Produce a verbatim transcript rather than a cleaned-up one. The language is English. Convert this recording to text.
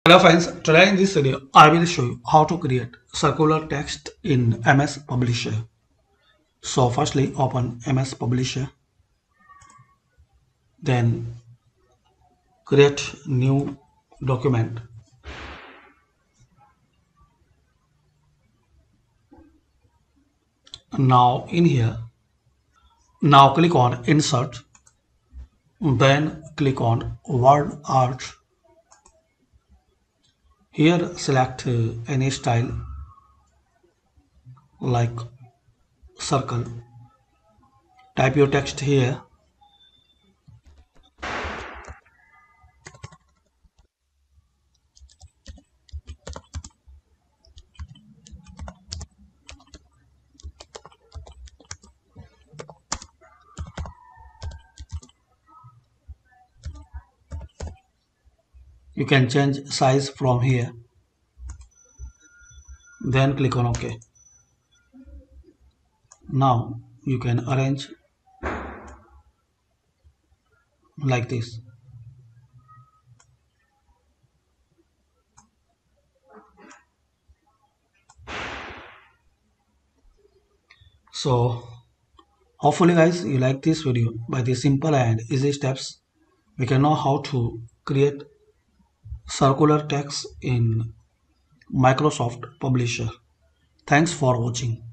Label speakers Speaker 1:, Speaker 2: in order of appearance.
Speaker 1: Hello friends, today in this video I will show you how to create circular text in M S Publisher. So firstly open M S Publisher, then create new document. Now in here, now click on insert, then click on word art. Here select uh, any style like circle. Type your text here. You can change size from here. Then click on OK. Now you can arrange like this. So hopefully guys you like this video. By the simple and easy steps we can know how to create circular text in Microsoft Publisher. Thanks for watching.